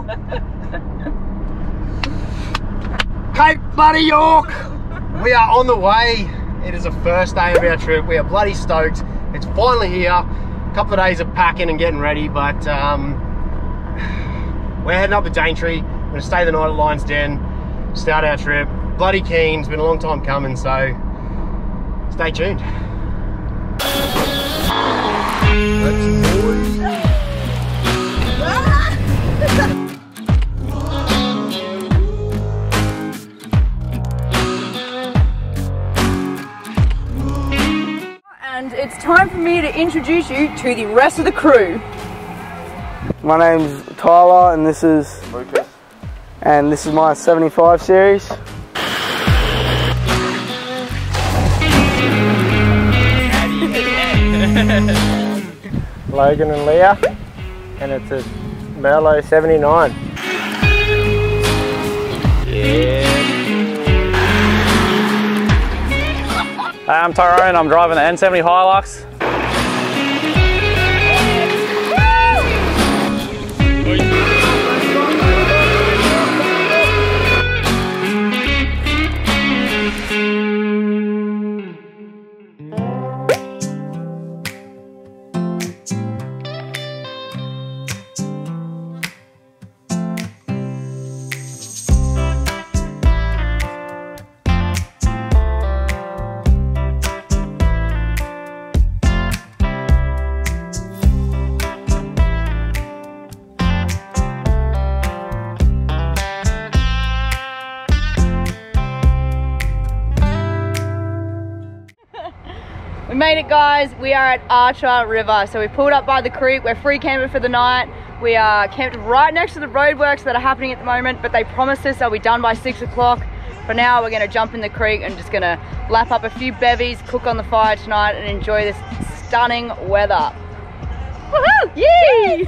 Cape bloody York! We are on the way. It is the first day of our trip. We are bloody stoked. It's finally here. A couple of days of packing and getting ready, but we're heading up to Daintree. We're going to stay the night at Lion's Den, start our trip. Bloody keen. It's been a long time coming, so stay tuned. And it's time for me to introduce you to the rest of the crew. My name's Tyler and this is Lucas. And this is my 75 series. Logan and Leah, and it's a Merlot 79. Yeah. Hi, I'm Tyrone. I'm driving the N70 Hilux. We made it, guys. We are at Archer River. So we pulled up by the creek. We're free camping for the night. We are camped right next to the roadworks that are happening at the moment, but they promised us they'll be done by 6 o'clock. For now, we're gonna jump in the creek and just gonna lap up a few bevies, cook on the fire tonight, and enjoy this stunning weather. Woohoo! Yay!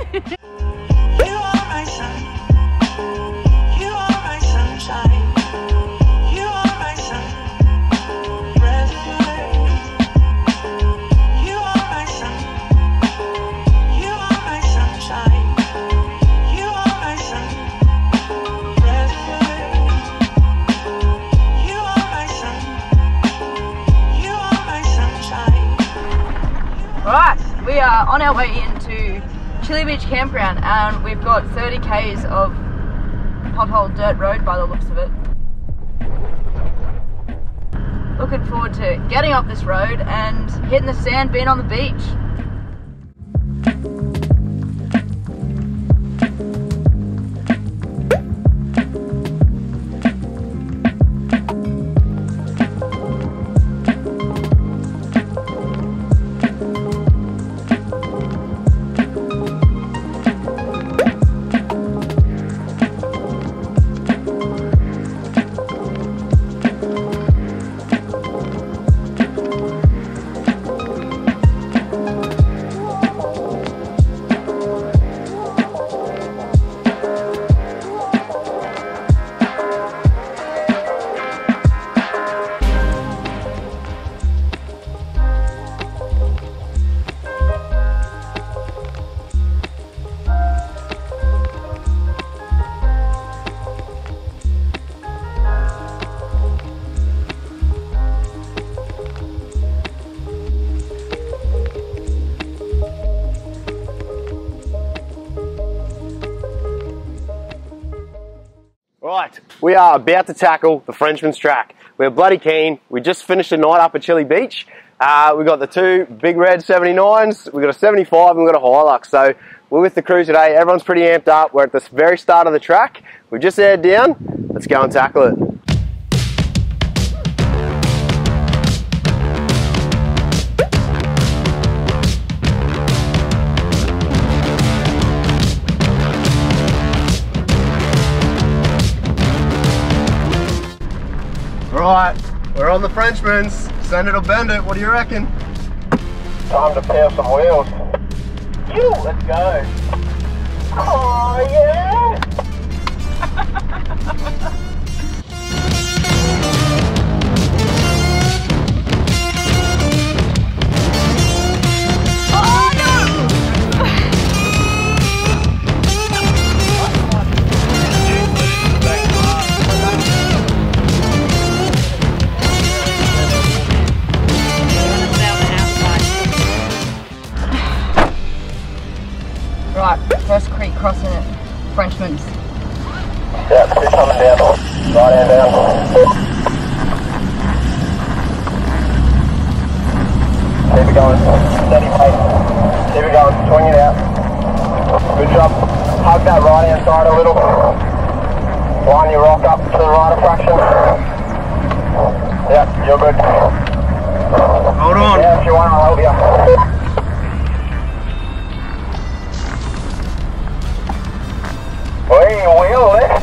Right, we are on our way into Chilli Beach campground and we've got 30 k's of pothole dirt road by the looks of it. Looking forward to getting off this road and hitting the sand, being on the beach. Right, we are about to tackle the Frenchman's track. We're bloody keen. We just finished the night up at Chilli Beach. We got the two big red 79s, we got a 75 and we got a Hilux. So we're with the crew today. Everyone's pretty amped up. We're at the very start of the track. We've just aired down. Let's go and tackle it. Right, we're on the Frenchman's. Send it or bend it. What do you reckon? Time to power some wheels. You, let's go. Oh yeah! Creek crossing at Frenchman's. Yeah, two coming down. Right hand down. Keep it going. Steady pace. Keep it going. Swing it out. Good job. Hug that right hand side a little. Line your rock up to the right a fraction. Yep, you're good. Hold on. Yeah, if you want, I'll help you. Wheel lift.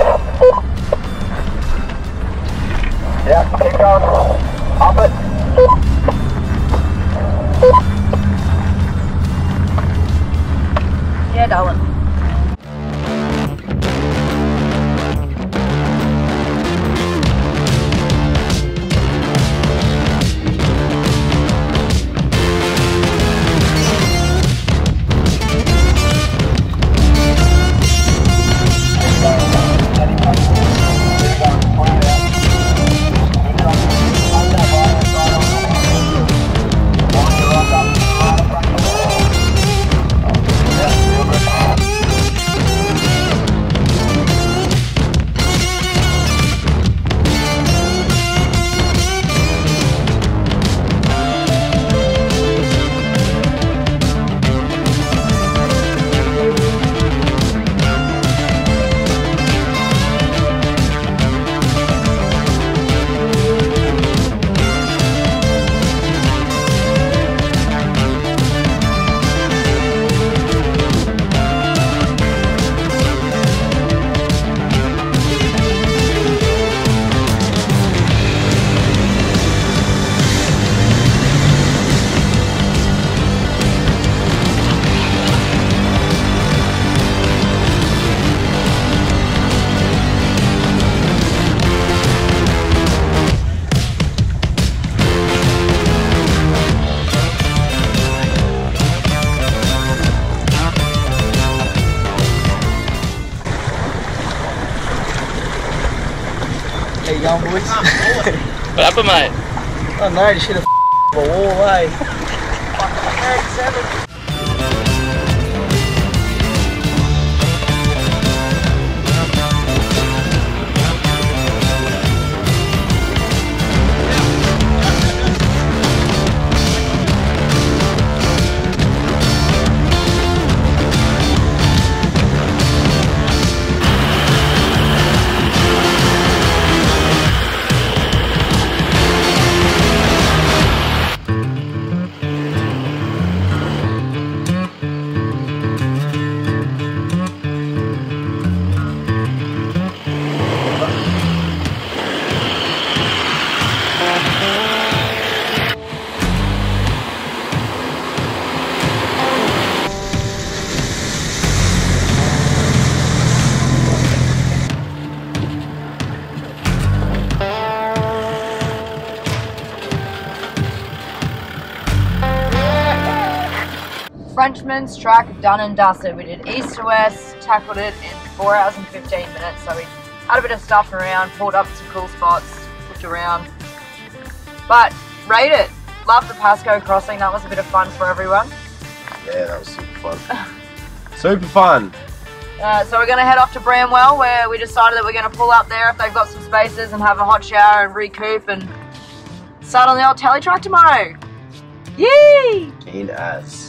Yeah, keep going. Up it. Yeah, darling. How you going, boys? What happened, mate? I know, you should have a wall, eh? Fucking 37. Frenchman's track done and dusted. We did east to west, tackled it in 4 hours and 15 minutes. So we had a bit of stuff around, pulled up some cool spots, looked around. But rate it. Love the Pascoe crossing. That was a bit of fun for everyone. Yeah, that was super fun. Super fun. So we're going to head off to Bramwell, where we decided that we're going to pull up there if they've got some spaces and have a hot shower and recoup and start on the old Tele Track tomorrow. Yay! Keen as.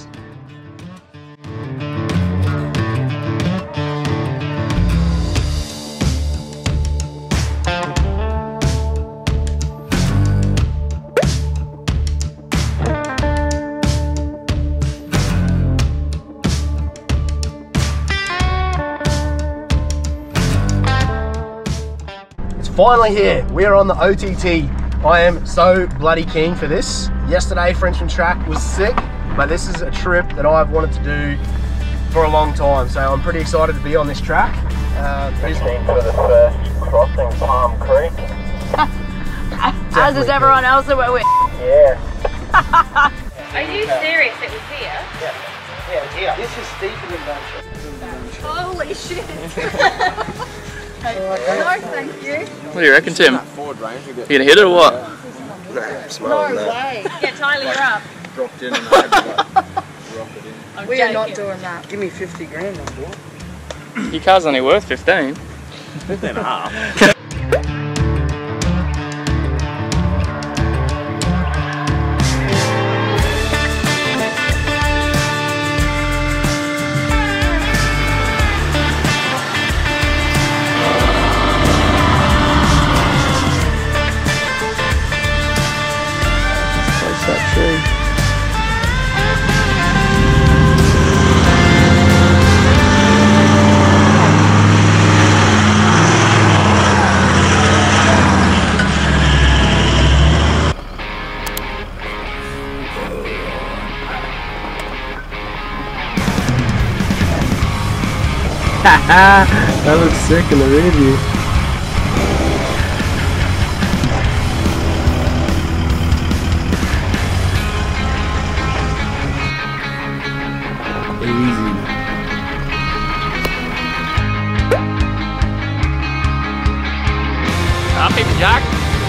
Finally here, we are on the OTT. I am so bloody keen for this. Yesterday, Frenchman track was sick, but this is a trip that I've wanted to do for a long time. So I'm pretty excited to be on this track. Keen for the first crossing Palm Creek. As is everyone else that we're with. Yeah. Are you serious? It was here? Yeah, it's here. This is steeper than Gunshot. Holy shit. No, thank you. What do you reckon, Tim? You gonna hit it or what? No way. Yeah, Tyler, you're up. Dropped in and I had to like, drop it in. We are not doing that. Give me 50 grand on board. Your car's only worth 15. 15 and a half. That tree. That looks sick in the rear view. Happy Jack.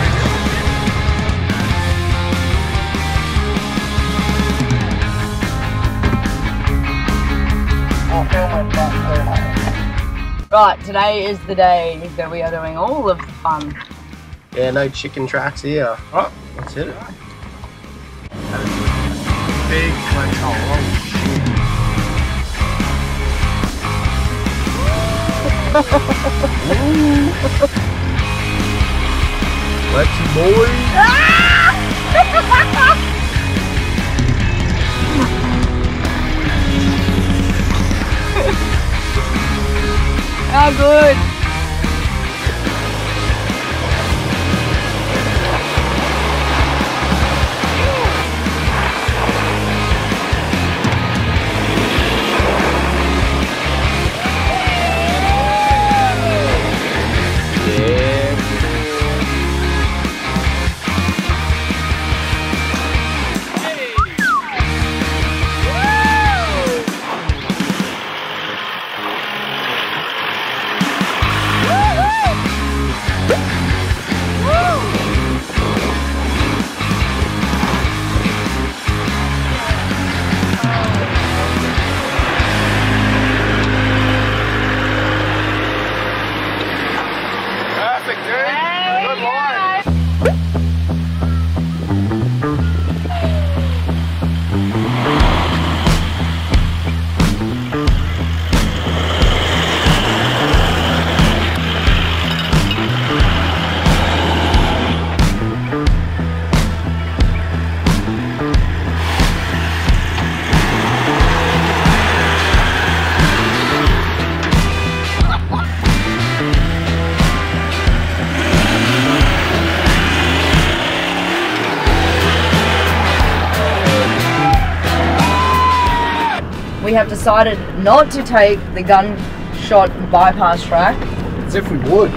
Right, today is the day that we are doing all of the fun. Yeah, no chicken tracks here. Oh, that's it. Big flex hole. Let's boys. How good. We have decided not to take the Gunshot bypass track. As if we would.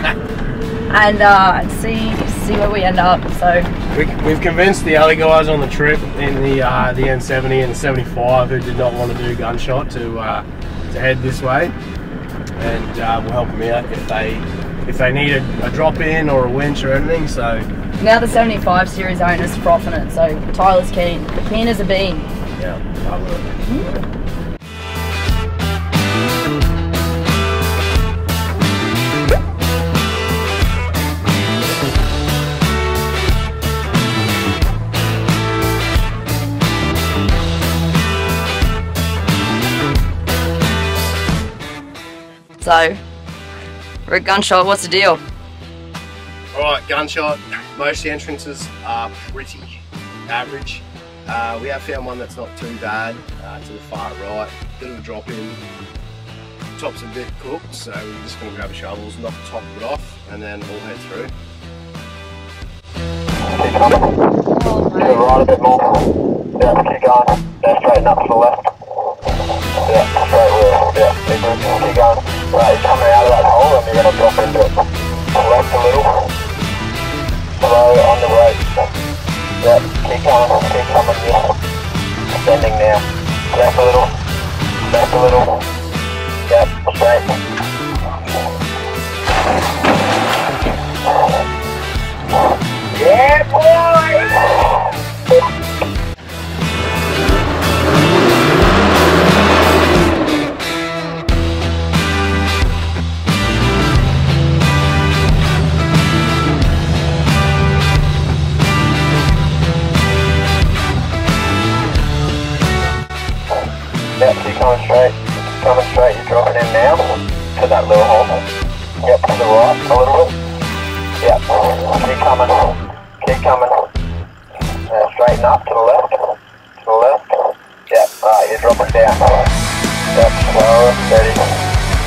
And see where we end up. So we've convinced the other guys on the trip in the N70 and the 75 who did not want to do Gunshot to head this way, and we'll help them out if they need a drop in or a winch or anything. So now the 75 series owner's frothing it. So Tyler's keen as a bean. Yeah, I will. So, we're at Gunshot, what's the deal? Alright, Gunshot, most of the entrances are pretty average. We have found one that's not too bad, to the far right, bit of a drop in, top's a bit cooked, so we're just going to grab a shovels, knock the top of it off, and then we'll head through. Keep coming. To the right a bit more. Yeah, keep going. Then straighten up to the left. Yeah, straight wheel. Yeah, big room. Keep going. Right, you're coming out of that hole and you're going to drop into it. Left a little. Slow on the right. Yeah, keep coming. Yeah. Ascending now. Left a little. Left a little. Yeah, straight. Yeah, boy! to that little hole. Yep, to the right a little bit. Yep, keep coming. Keep coming. Straighten up to the left. To the left. Yep, alright, you're dropping down. Yep, slow, steady.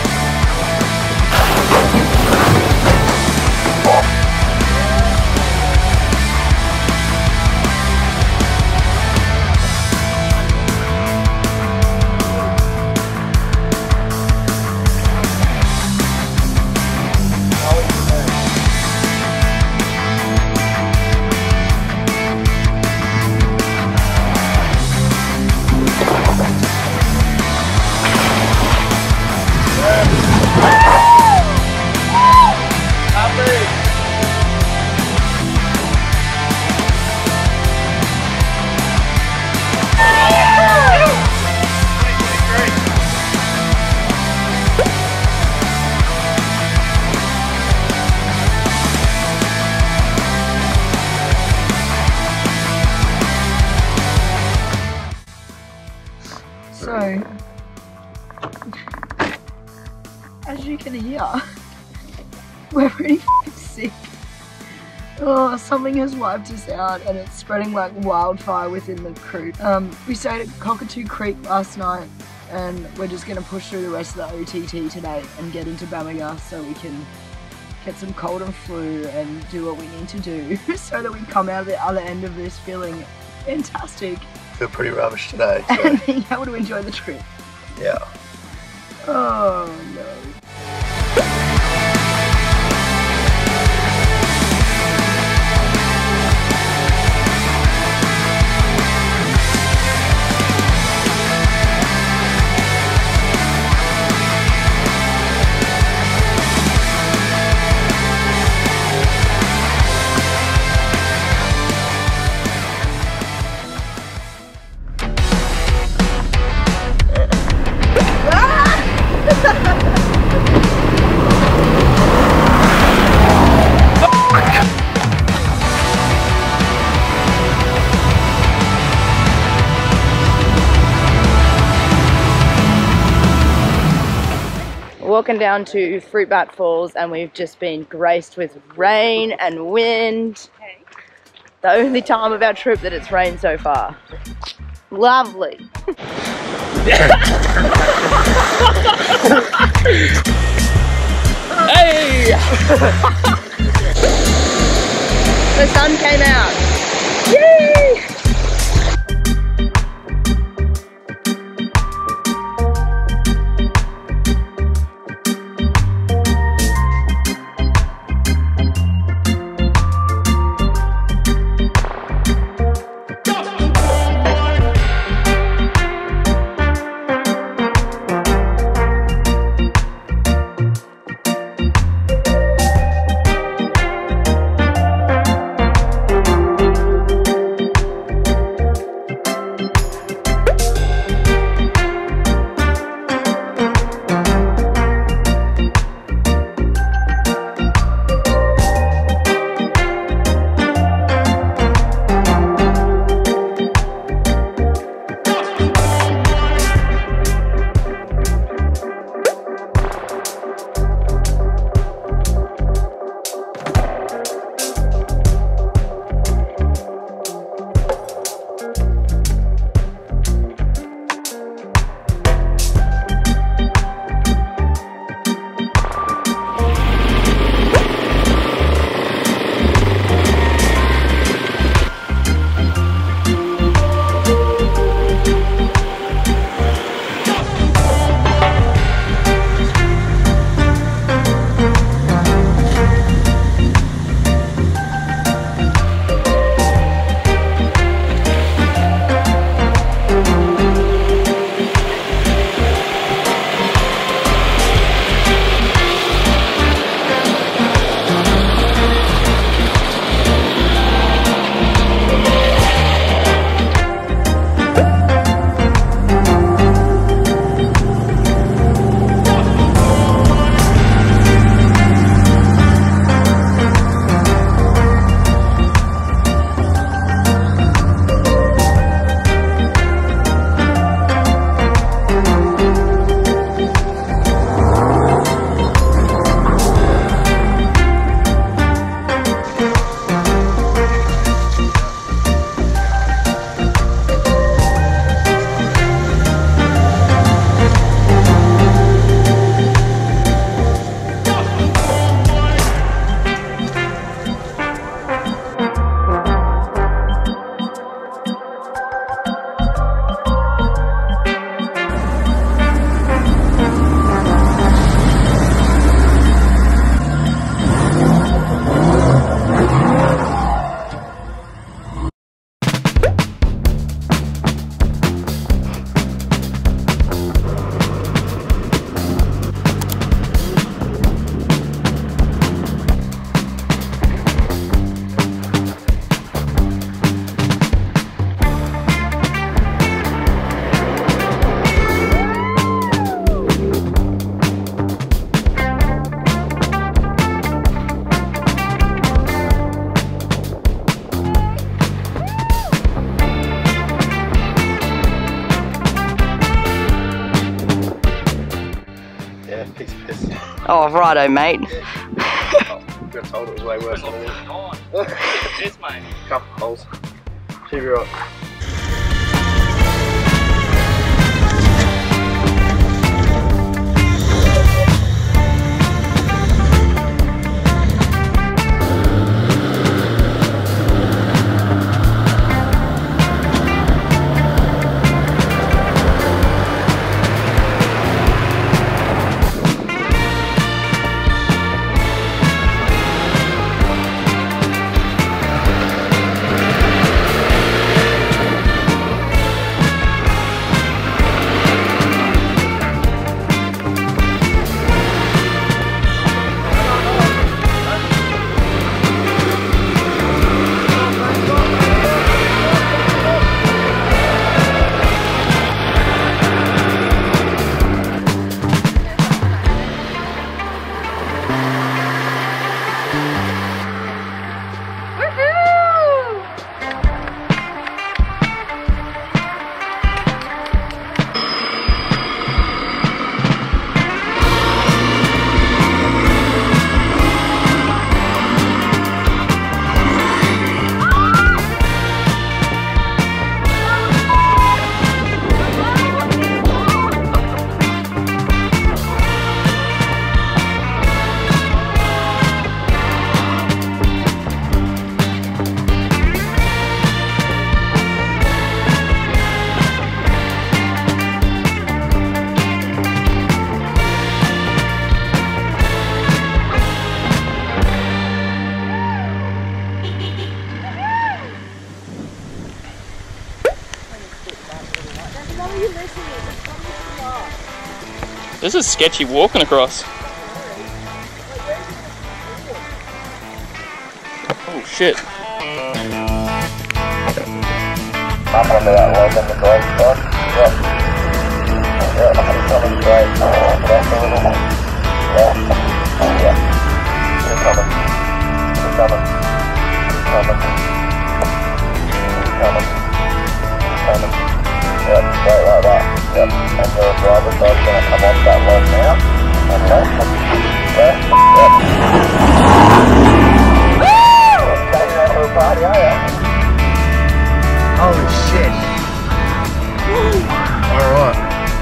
So, as you can hear, we're pretty sick. Oh, something has wiped us out and it's spreading like wildfire within the crew. We stayed at Cockatoo Creek last night and we're just going to push through the rest of the OTT today and get into Bamaga so we can get some cold and flu and do what we need to do so that we come out the other end of this feeling fantastic. Feel pretty rubbish today. So. And being able to enjoy the trip. Yeah. Oh no. Walking down to Fruit Bat Falls and we've just been graced with rain and wind. The only time of our trip that it's rained so far. Lovely. Hey! The sun came out. Yay! Oh, righto, mate. I got told it was way worse than it is. Cheers, mate. Couple of holes. Keep it right. This is sketchy walking across. Oh shit. Up onto that log on the drive side. Yep. Yep, it's coming great. Left a little. Left. Yep. It's coming. It's coming. It's coming. It's coming. It's coming. Yep, straight like that. Yep. And the driver's side's going to come off that log now. And left. Left. Yep. Taking that to a party, are you? Holy shit. Alright.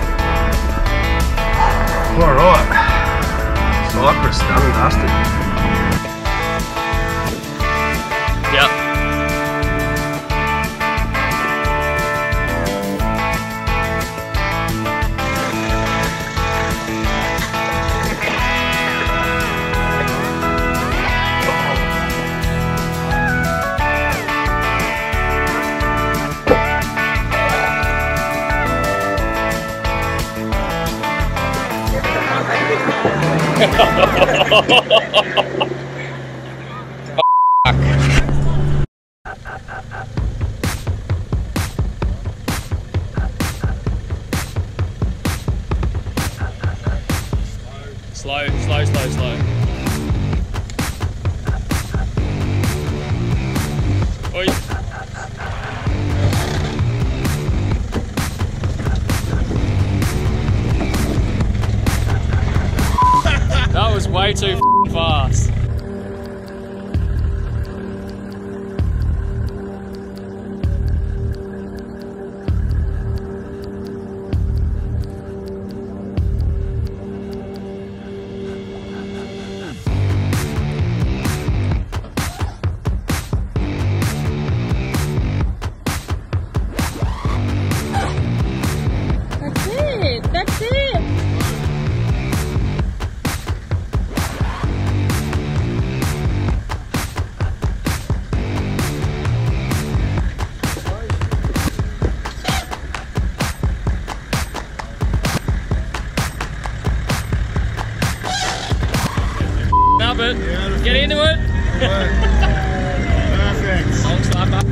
Alright. Cypress, done and dusted. Yep. Slow, slow, slow, slow. Oi. That was way too fast. That's it. Up it. Get into it. Perfect. Long slapper.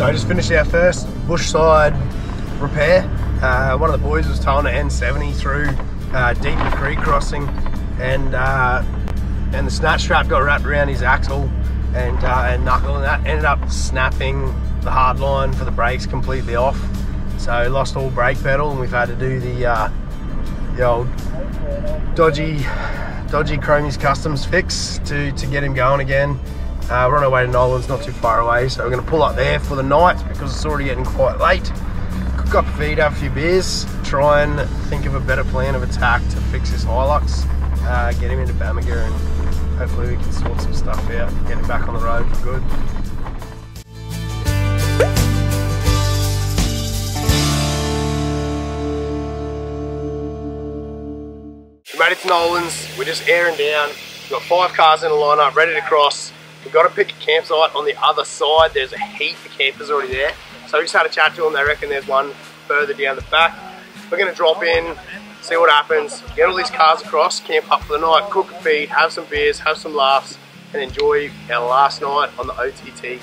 So I just finished our first bushside repair. One of the boys was towing an N70 through Dulhunty Creek crossing, and the snatch strap got wrapped around his axle and knuckle, and that ended up snapping the hard line for the brakes completely off. So lost all brake pedal, and we've had to do the old dodgy Cromies customs fix to get him going again. We're on our way to Nolan's, not too far away, so we're going to pull up there for the night because it's already getting quite late. Cook up a feed, have a few beers, try and think of a better plan of attack to fix this Hilux, get him into Bamaga, and hopefully we can sort some stuff out, get him back on the road for good. We made it to Nolan's, we're just airing down. We've got 5 cars in a lineup, ready to cross. We've got to pick a campsite on the other side. There's a heap of campers already there. So we just had a chat to them. They reckon there's one further down the back. We're going to drop in, see what happens, get all these cars across, camp up for the night, cook a feed, have some beers, have some laughs, and enjoy our last night on the OTT.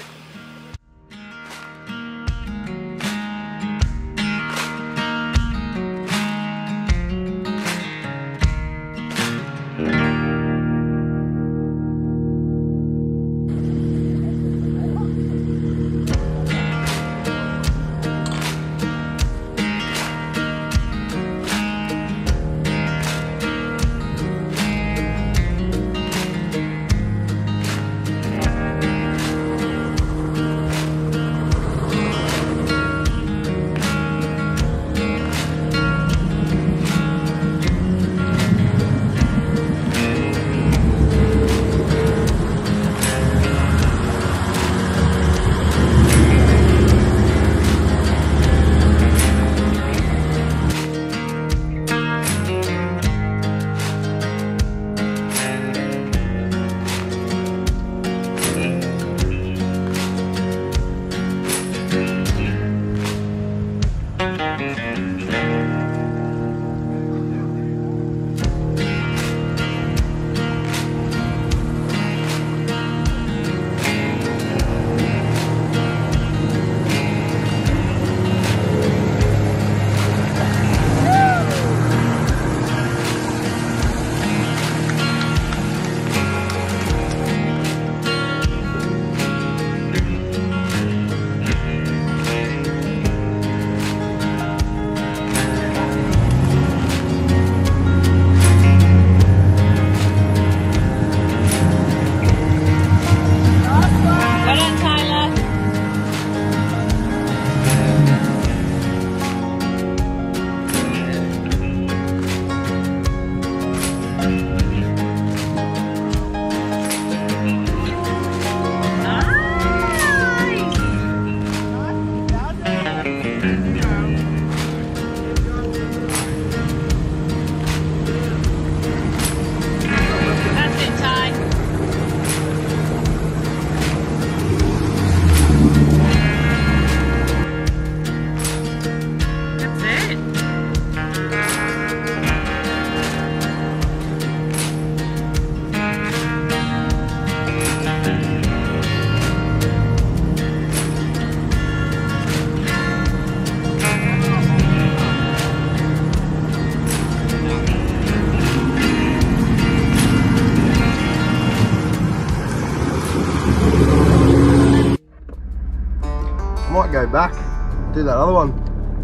Might go back, do that other one.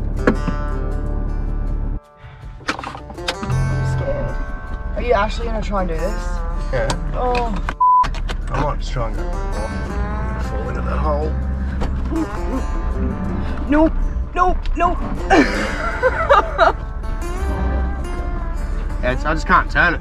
I'm scared. Are you actually going to try and do this? Yeah. Oh. I might just try and go off, fall into that hole. Nope, nope, nope. Yeah, I just can't turn it.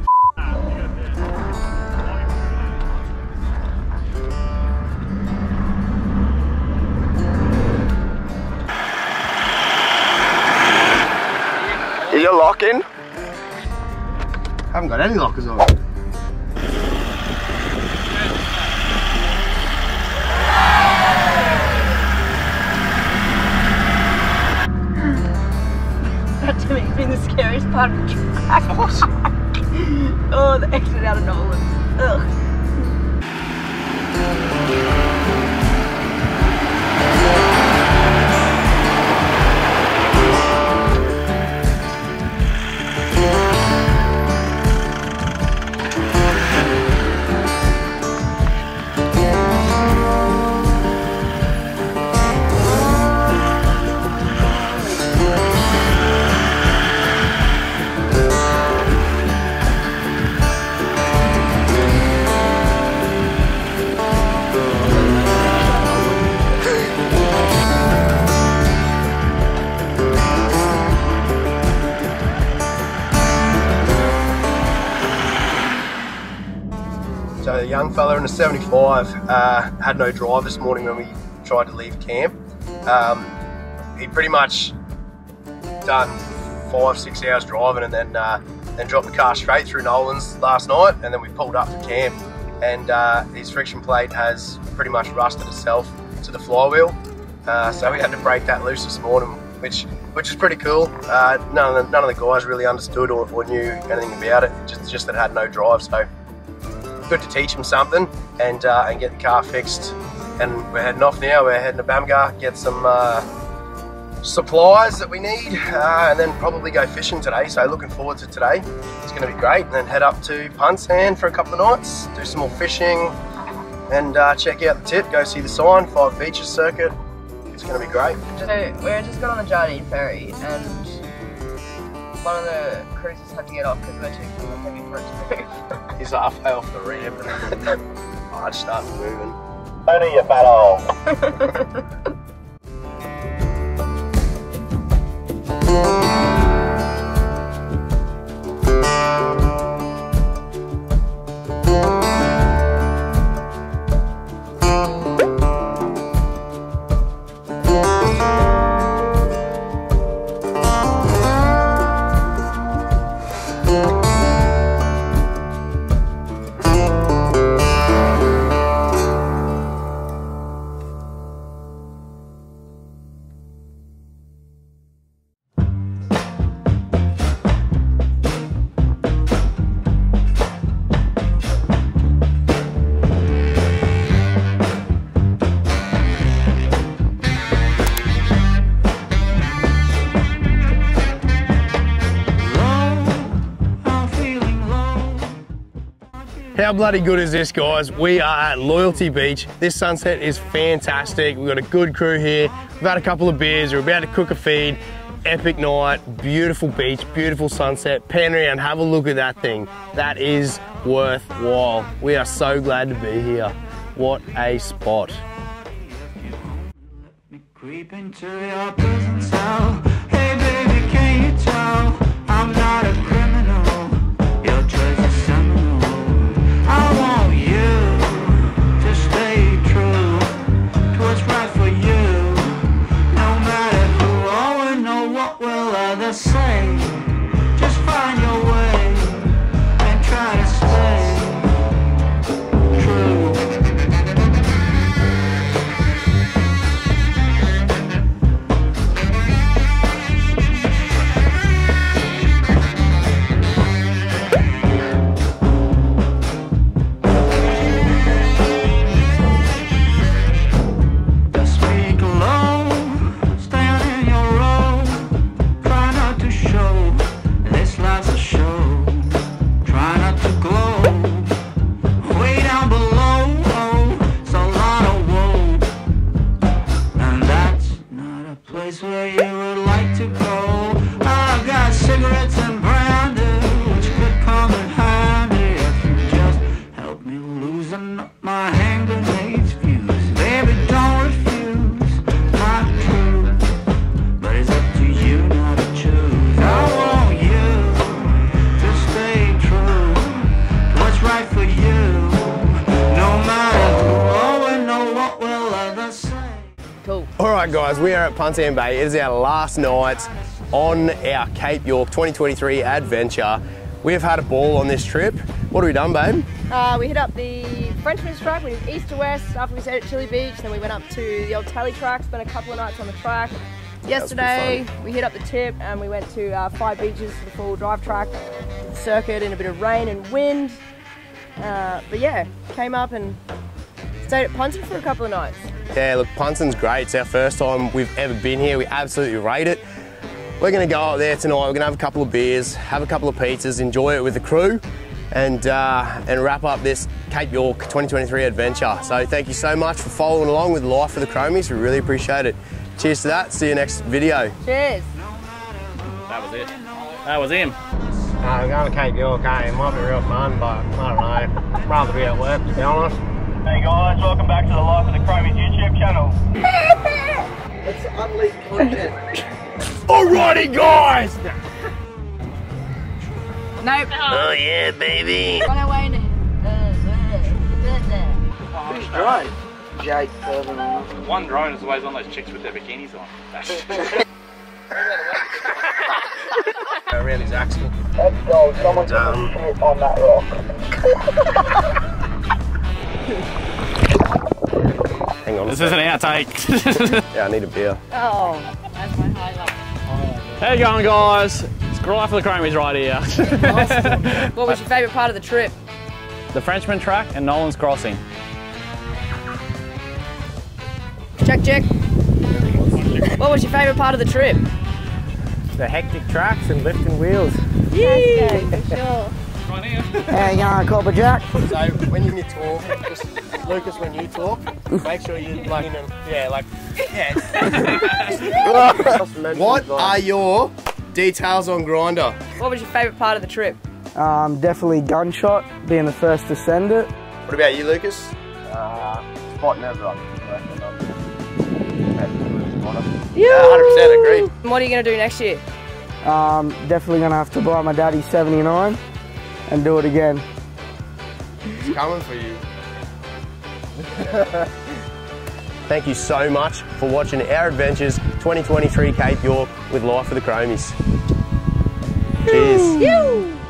Are you locking? Haven't got any lockers on. That to me has been the scariest part of the track. Oh, the exit out of Nolan's. Ugh. young fella in a 75 had no drive this morning when we tried to leave camp. He'd pretty much done 5-6 hours driving and then dropped the car straight through Nolan's last night, and then we pulled up to camp, and his friction plate has pretty much rusted itself to the flywheel, so we had to break that loose this morning, which is pretty cool. None of the guys really understood or knew anything about it, just that it had no drive, so good to teach him something and get the car fixed. And we're heading off now. We're heading to Bamga, get some supplies that we need, and then probably go fishing today. So looking forward to today. It's going to be great. And then head up to Punsan for a couple of nights, do some more fishing, and check out the tip. Go see the sign, 5 beaches circuit. It's going to be great. So we just got on the Jardine ferry, and one of the cruisers had to get off because we're too heavy for it to move. He's halfway off the ramp, and I just started moving. Only you fat hole. How bloody good is this, guys? We are at Loyalty Beach. This sunset is fantastic. We've got a good crew here. We've had a couple of beers. We're about to cook a feed. Epic night, beautiful beach, beautiful sunset. Pan around, have a look at that thing. That is worthwhile. We are so glad to be here. What a spot. Creep into your prison cell. Hey baby, can you tell I'm not a criminal? Your choice is seminal. I want you to stay true to what's right for you. No matter who or know what will others say. Just find your way and try to stay true. Where you would like to go. I've got cigarettes and brandy, which could come in handy if you just help me loosen up my hand grenades fuse. Baby, don't refuse my truth, but it's up to you now to choose. I want you to stay true to what's right for you, no matter who or know what will others say. Cool. Alright guys, we are at Punsan Bay. It is our last night on our Cape York 2023 adventure. We have had a ball on this trip. What have we done, babe? We hit up the Frenchman's track. We did east to west after we stayed at Chilli Beach. Then we went up to the Old Tele Track, spent a couple of nights on the track. Yesterday we hit up the tip and we went to 5 beaches for the full drive track circuit in a bit of rain and wind. But yeah, came up and stayed at Punsan for a couple of nights. Yeah, look, Punsan's great. It's our first time we've ever been here. We absolutely rate it. We're going to go up there tonight. We're going to have a couple of beers, have a couple of pizzas, enjoy it with the crew, and wrap up this Cape York 2023 adventure. So thank you so much for following along with Life for the Cromies. We really appreciate it. Cheers to that. See you next video. Cheers. That was it. That was him. We're going to Cape York, eh? It might be real fun, but I don't know. I'd rather be at work, to be honest. Hey guys, welcome back to the Life of the Cromies YouTube channel. It's unleashed content. Alrighty, guys! Nope. Oh yeah, baby. On our way in. Drone. Jake, One drone is always on those chicks with their bikinis on. Around his axle. Let's go. Someone shit on that rock. Hang on. This is an outtake. Yeah, I need a beer. Oh, that's my highlight. How you going, guys? It's Life of the Cromies right here. What was your favourite part of the trip? The Frenchman Track and Nolan's Crossing. Check. What was your favourite part of the trip? the hectic tracks and lifting wheels. Pascoe, for sure. How you going, Copper Jack? So when you talk, just Lucas, when you talk, make sure you like, What are your details on Grinder? What was your favourite part of the trip? Definitely Gunshot, being the first to send it. What about you, Lucas? Spot never. Yeah, 100% agree. What are you going to do next year? Definitely going to have to buy my daddy 79 and do it again. It's coming for you. Thank you so much for watching our adventures 2023 Cape York with Life of the Cromies. Cheers.